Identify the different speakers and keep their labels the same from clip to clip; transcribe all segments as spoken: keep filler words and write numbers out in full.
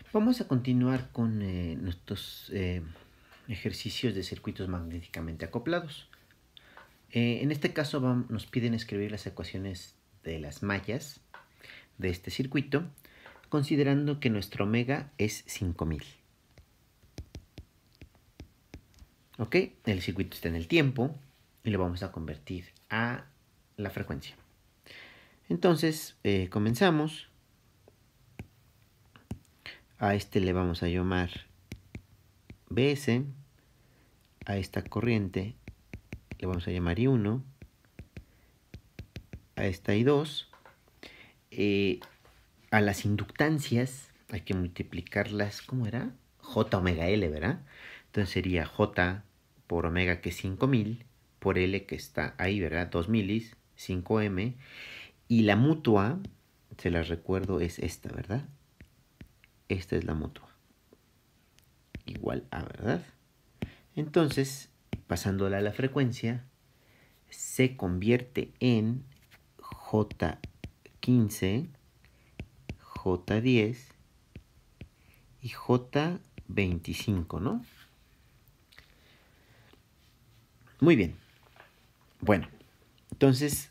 Speaker 1: Vamos a continuar con eh, nuestros eh, ejercicios de circuitos magnéticamente acoplados. Eh, en este caso vamos, nos piden escribir las ecuaciones de las mallas de este circuito, considerando que nuestro omega es cinco mil. ¿Ok? El circuito está en el tiempo y lo vamos a convertir a la frecuencia. Entonces, eh, comenzamos. A este le vamos a llamar B S. A esta corriente le vamos a llamar I uno. A esta I dos. Eh, a las inductancias hay que multiplicarlas, ¿cómo era? J omega L, ¿verdad? Entonces sería J por omega, que es cinco mil, por L, que está ahí, ¿verdad? dos milis, cinco M. Y la mutua, se las recuerdo, es esta, ¿verdad? Esta es la mutua. Igual a, ¿verdad? Entonces, pasándola a la frecuencia, se convierte en J quince, J diez y J veinticinco, ¿no? Muy bien. Bueno, entonces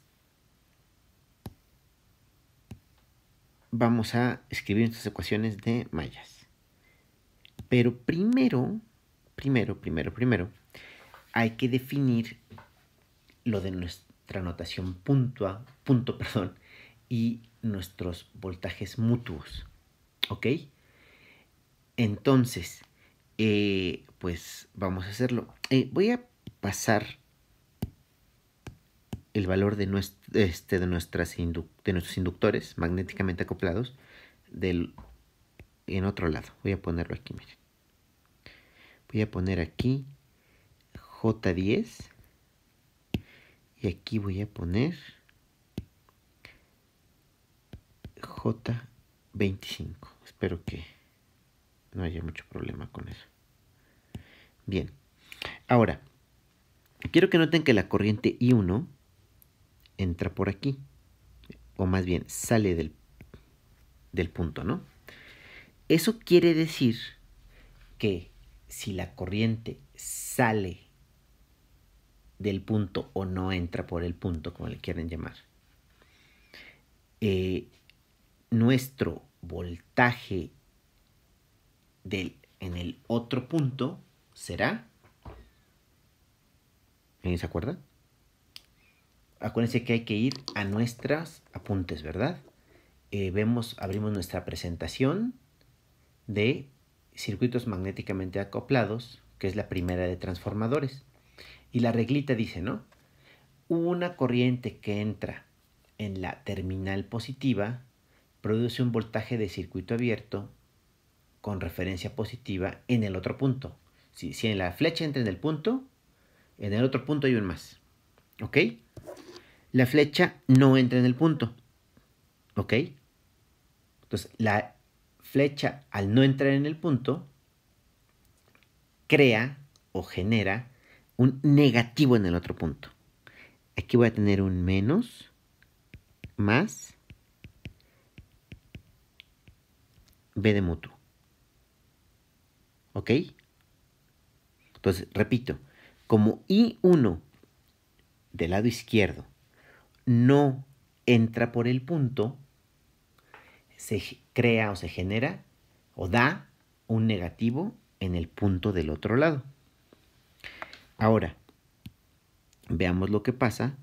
Speaker 1: vamos a escribir nuestras ecuaciones de mallas. Pero primero, primero, primero, primero, hay que definir lo de nuestra notación puntua, punto, perdón, y nuestros voltajes mutuos. ¿Ok? Entonces, eh, pues vamos a hacerlo. Eh, voy a pasar el valor de, nuestro, este, de, nuestras indu de nuestros inductores magnéticamente acoplados del, en otro lado. Voy a ponerlo aquí, miren. Voy a poner aquí J diez y aquí voy a poner J veinticinco. Espero que no haya mucho problema con eso. Bien. Ahora, quiero que noten que la corriente I uno entra por aquí, o más bien sale del, del punto, ¿no? Eso quiere decir que si la corriente sale del punto o no entra por el punto, como le quieren llamar, eh, nuestro voltaje del, en el otro punto será, ¿alguien se acuerda? Acuérdense que hay que ir a nuestros apuntes, ¿verdad? Eh, vemos, abrimos nuestra presentación de circuitos magnéticamente acoplados, que es la primera de transformadores. Y la reglita dice, ¿no? Una corriente que entra en la terminal positiva produce un voltaje de circuito abierto con referencia positiva en el otro punto. Si, si en la flecha entra en el punto, en el otro punto hay un más. ¿Ok? La flecha no entra en el punto. ¿Ok? Entonces, la flecha, al no entrar en el punto, crea o genera un negativo en el otro punto. Aquí voy a tener un menos, más, B de mutuo. ¿Ok? Entonces, repito, como I uno del lado izquierdo no entra por el punto, se crea o se genera o da un negativo en el punto del otro lado. Ahora, veamos lo que pasa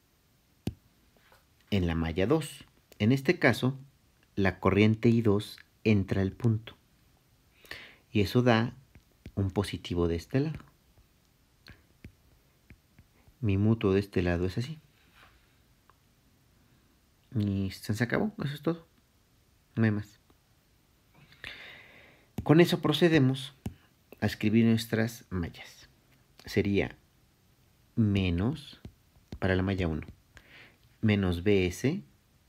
Speaker 1: en la malla dos. En este caso, la corriente I dos entra al punto. Y eso da un positivo de este lado. Mi mutuo de este lado es así. Y se acabó, eso es todo. No hay más. Con eso procedemos a escribir nuestras mallas. Sería menos, para la malla uno, menos B S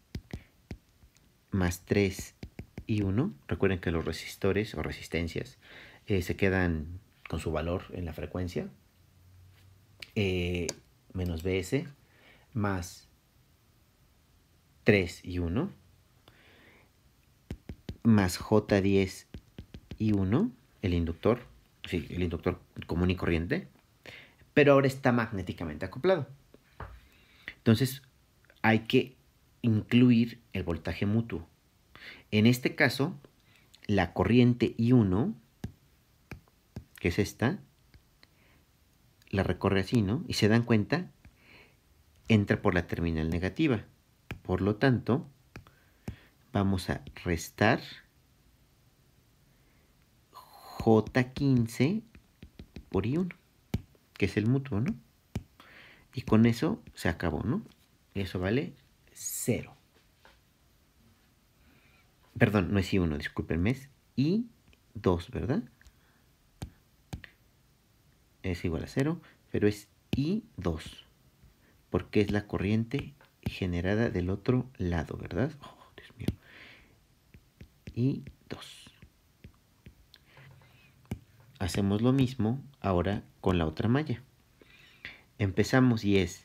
Speaker 1: más tres I uno. Recuerden que los resistores o resistencias eh, se quedan con su valor en la frecuencia. Eh, menos B S más tres I uno más J diez I uno, el inductor, sí, el inductor común y corriente, pero ahora está magnéticamente acoplado. Entonces hay que incluir el voltaje mutuo. En este caso, la corriente I uno, que es esta, la recorre así, ¿no? Y se dan cuenta, entra por la terminal negativa. Por lo tanto, vamos a restar J quince por I uno, que es el mutuo, ¿no? Y con eso se acabó, ¿no? Eso vale cero. Perdón, no es I uno, discúlpenme, es I dos, ¿verdad? Es igual a cero, pero es I dos, porque es la corriente generada del otro lado, ¿verdad? Oh, Dios mío. I dos. Hacemos lo mismo ahora con la otra malla. Empezamos y es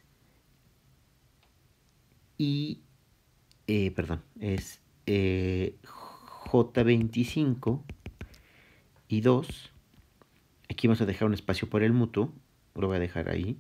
Speaker 1: I, eh, perdón, es eh, J veinticinco y dos. Aquí vamos a dejar un espacio por el mutuo, lo voy a dejar ahí,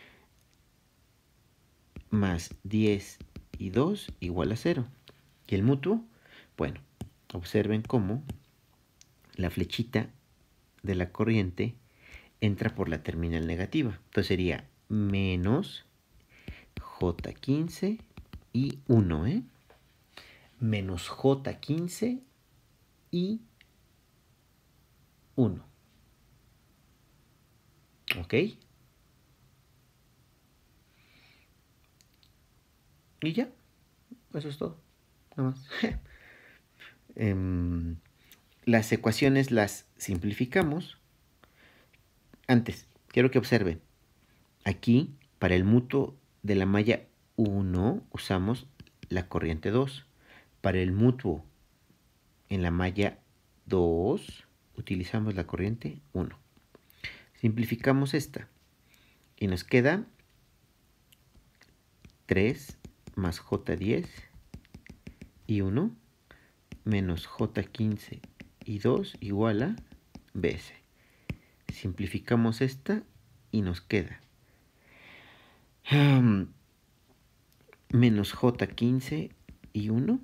Speaker 1: más diez y dos igual a cero. ¿Y el mutuo? Bueno, observen cómo la flechita de la corriente entra por la terminal negativa. Entonces sería menos J quince y uno, ¿eh? Menos J quince y uno. ¿Ok? Y ya, eso es todo. Nada más. um, las ecuaciones las simplificamos. Antes, quiero que observen. Aquí, para el mutuo de la malla uno, usamos la corriente dos. Para el mutuo en la malla dos, utilizamos la corriente uno. Simplificamos esta y nos queda tres más J diez y uno menos J quince y dos igual a B S. Simplificamos esta y nos queda um, menos J quince y uno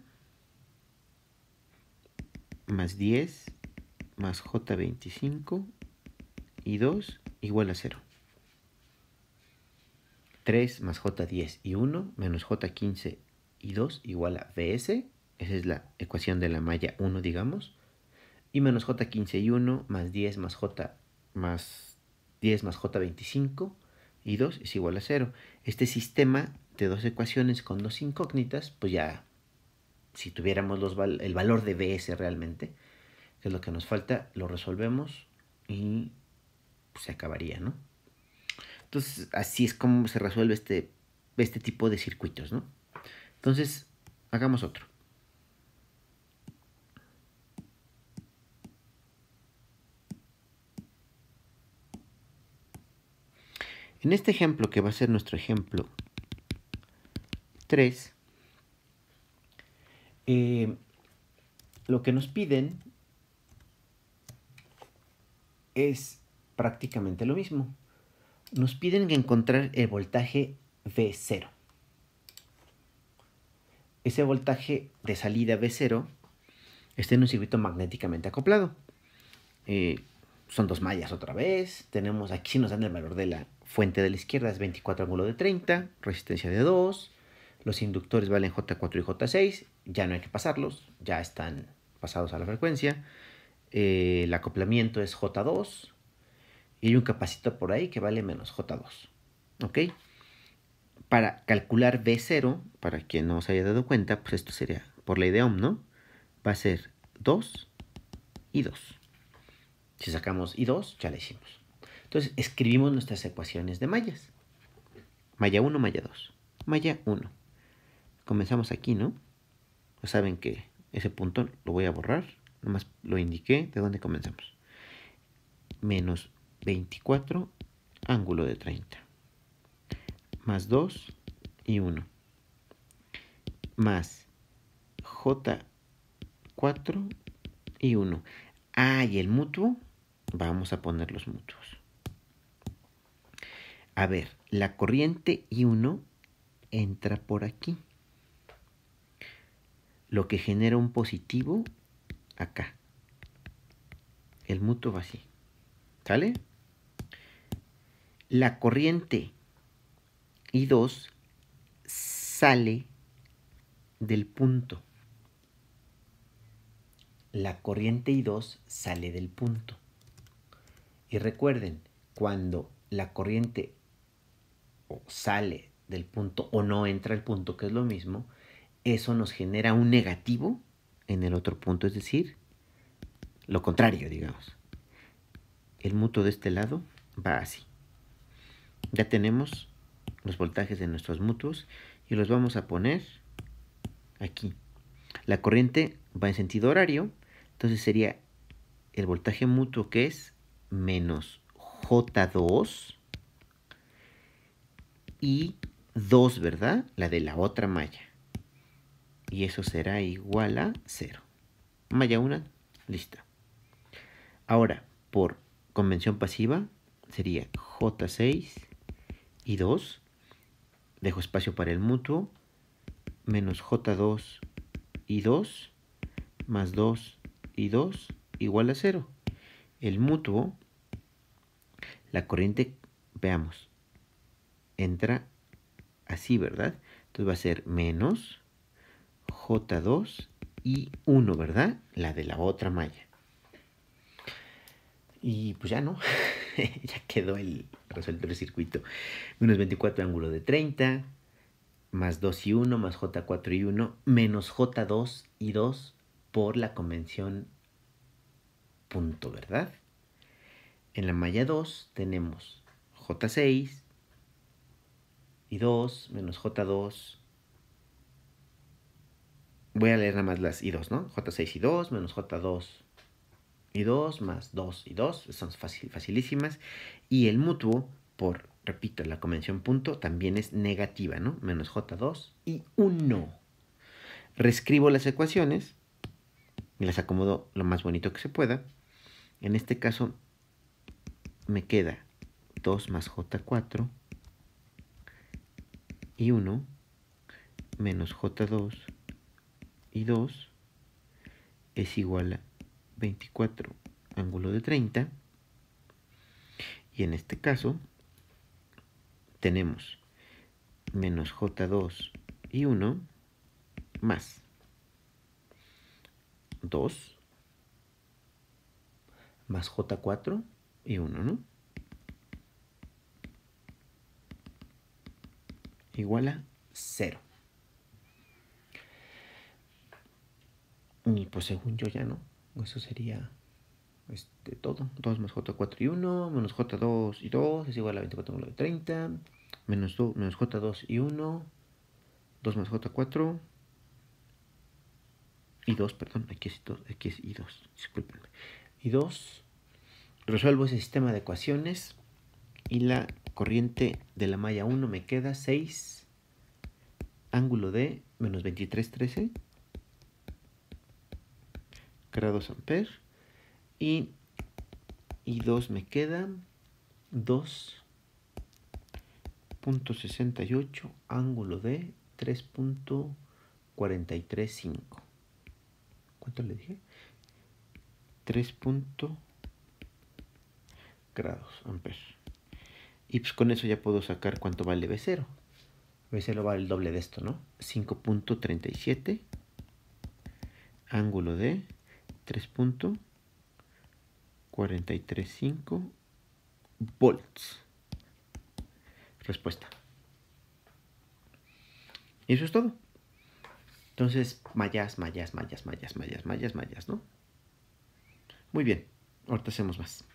Speaker 1: más diez más J veinticinco y dos igual a cero. tres más J diez y uno menos J quince y dos igual a B S. Esa es la ecuación de la malla uno, digamos. Y menos J quince y uno más diez más J más diez más J veinticinco y dos es igual a cero. Este sistema de dos ecuaciones con dos incógnitas, pues ya, si tuviéramos los val el valor de B S realmente, que es lo que nos falta, lo resolvemos y pues, se acabaría, ¿no? Entonces, así es como se resuelve este, este tipo de circuitos, ¿no? Entonces, hagamos otro. En este ejemplo, que va a ser nuestro ejemplo tres, eh, lo que nos piden es prácticamente lo mismo. Nos piden encontrar el voltaje V cero. Ese voltaje de salida V cero está en un circuito magnéticamente acoplado. Eh, son dos mallas otra vez. Tenemos, aquí sí nos dan el valor de la fuente de la izquierda, es veinticuatro ángulo de treinta, resistencia de dos. Los inductores valen J cuatro y J seis. Ya no hay que pasarlos, ya están pasados a la frecuencia. Eh, el acoplamiento es J dos. Y hay un capacitor por ahí que vale menos J dos. ¿Ok? Para calcular V cero, para quien no se haya dado cuenta, pues esto sería por ley de Ohm, ¿no? Va a ser dos y dos. Si sacamos I dos, ya la hicimos. Entonces, escribimos nuestras ecuaciones de mallas. Malla uno, malla dos. Malla uno. Comenzamos aquí, ¿no? Pues saben que ese punto lo voy a borrar. Nomás lo indiqué de dónde comenzamos. Menos veinticuatro, ángulo de treinta. Más dos y uno. Más J cuatro y uno. Ah, y el mutuo, vamos a poner los mutuos. A ver, la corriente I uno entra por aquí, lo que genera un positivo acá. El mutuo va así, ¿sale? La corriente I dos sale del punto. La corriente I dos sale del punto. Y recuerden, cuando la corriente o sale del punto o no entra al punto, que es lo mismo, eso nos genera un negativo en el otro punto, es decir, lo contrario, digamos. El mutuo de este lado va así. Ya tenemos los voltajes de nuestros mutuos y los vamos a poner aquí. La corriente va en sentido horario, entonces sería el voltaje mutuo, que es menos J dos y dos, ¿verdad? La de la otra malla. Y eso será igual a cero. Malla uno, lista. Ahora, por convención pasiva, sería J seis y dos. Dejo espacio para el mutuo. Menos J dos y dos. Más dos y dos igual a cero. El mutuo, la corriente, veamos, entra así, ¿verdad? Entonces va a ser menos J dos y uno, ¿verdad? La de la otra malla. Y pues ya no, ya quedó el resuelto el circuito. Menos veinticuatro ángulo de treinta, más dos y uno, más J cuatro y uno, menos J dos y dos por la convención punto, ¿verdad? En la malla dos tenemos J seis y dos, menos J dos. Voy a leer nada más las y dos, ¿no? J seis y dos, menos J dos y dos, más dos y dos, son fácil, facilísimas. Y el mutuo, por, repito, la convención punto, también es negativa, ¿no? Menos J dos y uno. Reescribo las ecuaciones y las acomodo lo más bonito que se pueda. En este caso me queda dos más J cuatro y uno menos J dos y dos es igual a veinticuatro ángulo de treinta. Y en este caso tenemos menos J dos y uno más dos más J cuatro y uno, ¿no? Igual a cero. Y pues según yo ya no. Eso sería este, todo. dos más J cuatro y uno menos J dos y dos es igual a veinticuatro ángulo de treinta. Menos, dos, menos J dos y uno. dos más J cuatro y dos, perdón. Aquí es, dos, aquí es y dos. Discúlpenme. Y dos. Resuelvo ese sistema de ecuaciones. Y la corriente de la malla uno me queda seis ángulo de menos veintitrés trece grados amperes. Y, y dos me queda dos punto sesenta y ocho ángulo de tres punto cuarenta y tres cinco. ¿Cuánto le dije? tres grados amperes. Y pues con eso ya puedo sacar cuánto vale B cero. B cero vale el doble de esto, ¿no? cinco punto treinta y siete ángulo de tres punto cuarenta y tres cinco volts. Respuesta. Y eso es todo. Entonces, mallas, mallas, mallas, mallas, mallas, mallas, mallas, ¿no? Muy bien. Ahorita hacemos más.